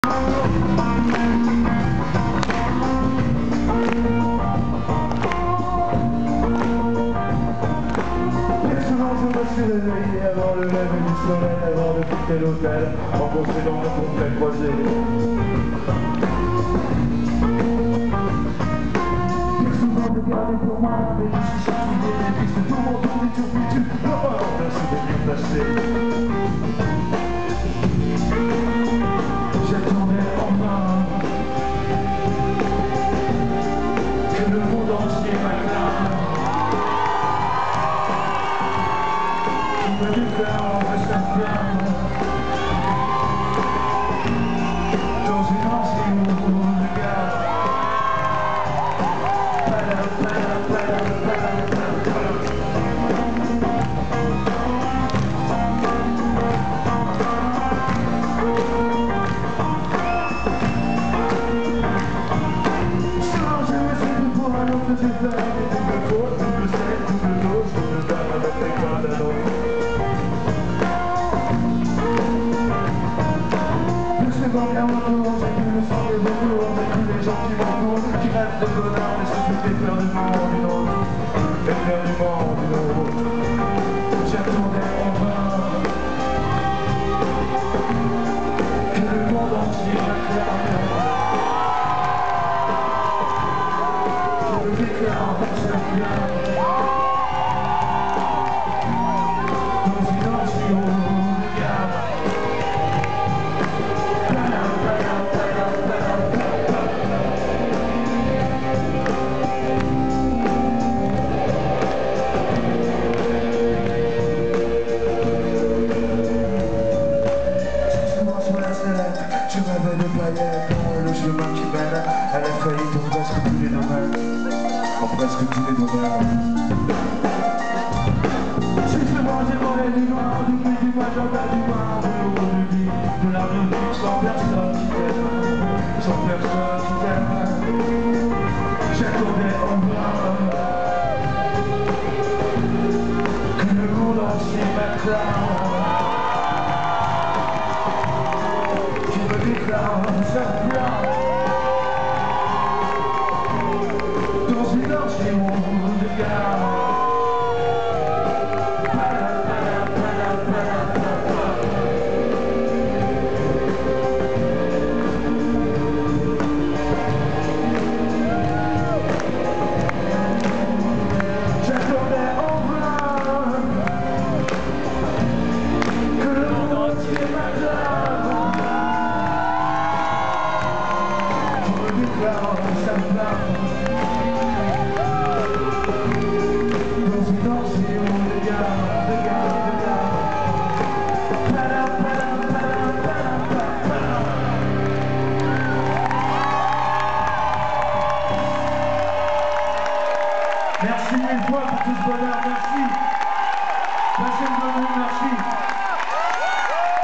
Avant le lever du soleil, avant de quitter l'hôtel, rencontrer dans le complet croisé. Bien souvent de garder pour moi, mais je suis sorti des pistes, tout mon tour des turpitudes, l'horreur d'un souvenir passé. J'attendais en vain que le monde entier m'acclame. Me déclare reste un flamme dans une ancienne regard. Sans jamais céder pour un autre, j'ai fait des doubles fautes, double sel, double dose, double dame avec les coins d'un autre. Quand bien autour, j'ai vu le sang des vautours, j'ai vu les gens qui m'entourent, qui rêvent de bonheur, mais se foutent des fleurs du monde d'une autre, les fleurs du monde d'une autre. J'attendais en vain que le monde entier m'acclame, que me déclare reste un flamme dans une ancienne regard. Je rêvais de paillettes, le chemin qui mène à la faillite en presque tous les domaines. En presque tous les domaines. Justement, j'ai volé du noir, du prix du magenta, du pain, de l'eau, du lit, de la musique, sans personne qui t'aime, sans personne qui t'aime. J'attendais en vain que le monde entier m'acclame. Dans une ancienne regard. J'attendais en vain que le monde entier m'acclame. Ça me flamme dans une ancienne regard. Merci mille fois pour tout ce bonheur, merci. Passez une bonne nuit, merci.